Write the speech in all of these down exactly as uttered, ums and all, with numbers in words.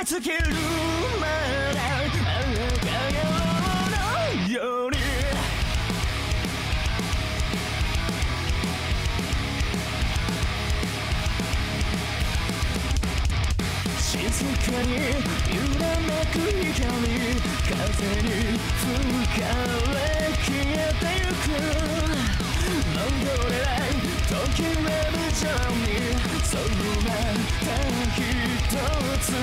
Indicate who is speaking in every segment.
Speaker 1: いつけるまだあの影のように静かに揺らめく光風に吹かれ消えてゆく戻れない時は無情にそうなった一つ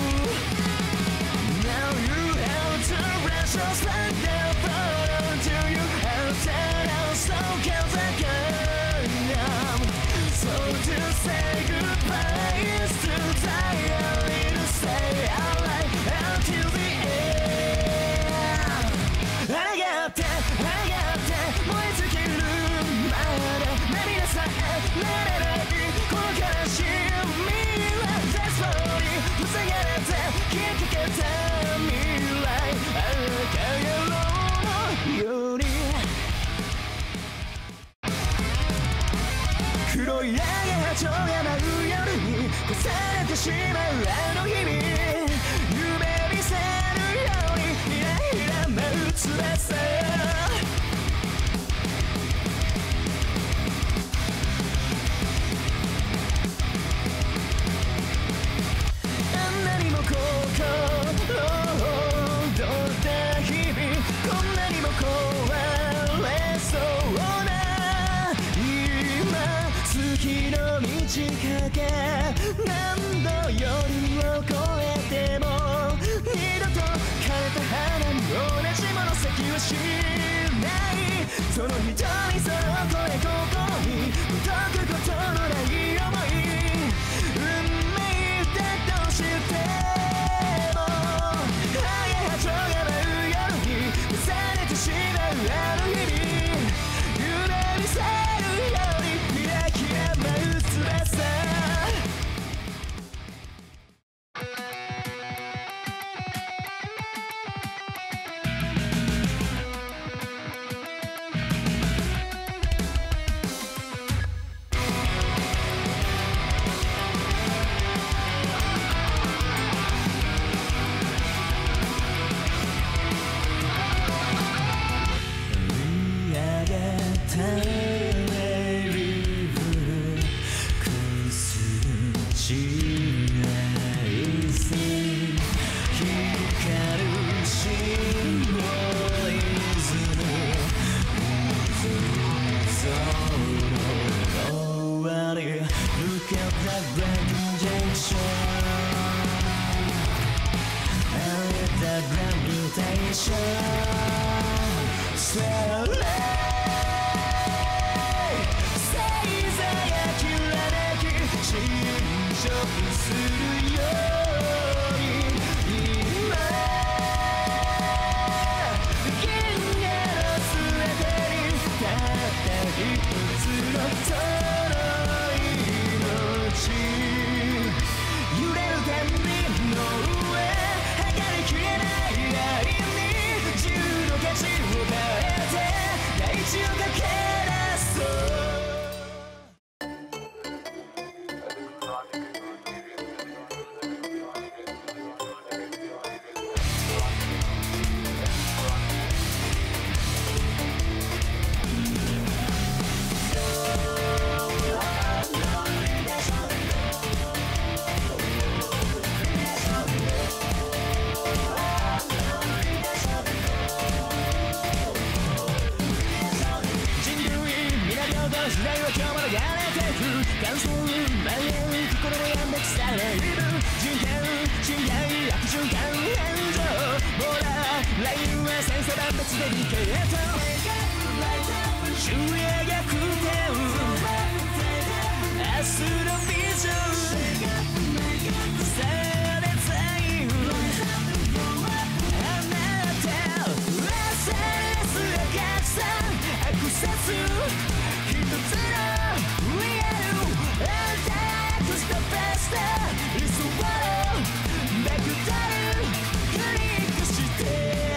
Speaker 1: Now you have to rush us like that but until you have said I'm so can't again So to say goodbye is to die I need to stay alive until the end ありがってありがって燃え尽きるまで涙さえなれないこの悲しみは That's all に塞がれて消えかけた未来あの影のように黒い影波長が舞う夜に重ねてしまうあの日々夢見せるようにひらひら舞う辛さあんなにも心躍った日々こんなにも壊れそうな今月の満ち欠け何度夜を越えても二度と枯れた花に同じもの咲はしないその瞳その声心に解くことのない想い運命だとしても影波長が舞う夜に重ねてしまうあの日々夢見せるように開き合う辛さ見上げたレリーフくすちないせ光るシンボリズムその終わり受けたブレンジェクションあげたグラビテーションそれ侵食するように今銀河の全てにたった一つのその命揺れる天秤の上測りきれない愛に自由の価値を変えて大地を駆け出そう時代は今日も流れてく感想蔓延心も病んで腐れる循環侵害悪循環炎上ほらラインは千差万別で理系と昼夜逆転明日のビジョンさあデザインあなたはセレスが拡散アクセス一つの We are Anti-X the best It's a world ベクトルクリックして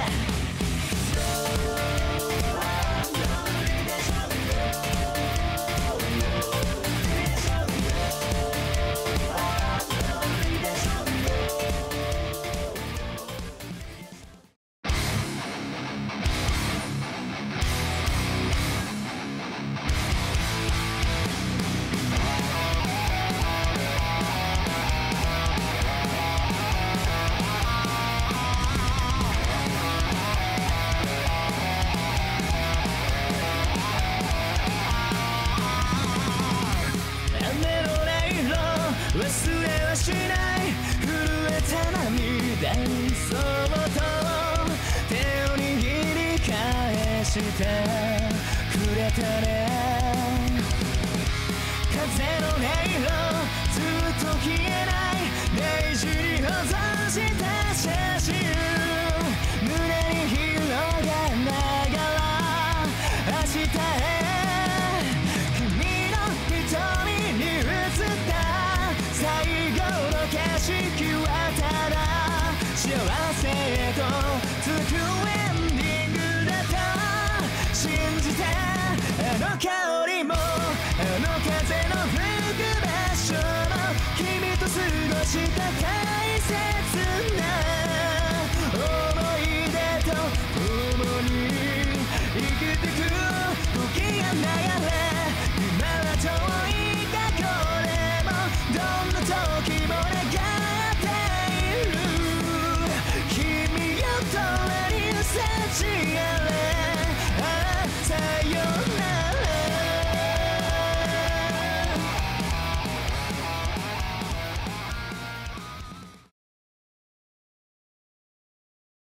Speaker 1: してくれたね。風の音色ずっと消えない大事に保存した写真、胸に広がながら明日へ君の瞳に映った最後の景色はただ幸せへとつくエンディングだと信じて、あの香りもあの風の吹く場所も君と過ごした大切な思い出と共に生きてく時が流れ、今は遠い過去でもどんな時も願っている。君よとに幸